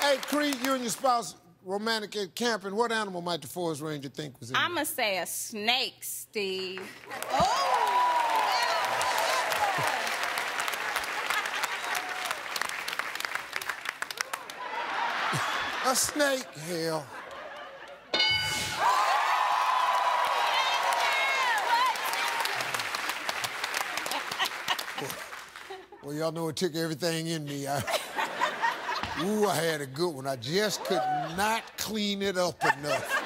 Hey, Creed, you and your spouse romantic at camping. What animal might the forest ranger think was in I'ma say a snake, Steve. A snake, hell. Well, y'all know it took everything in me. Ooh, I had a good one. I just could not clean it up enough.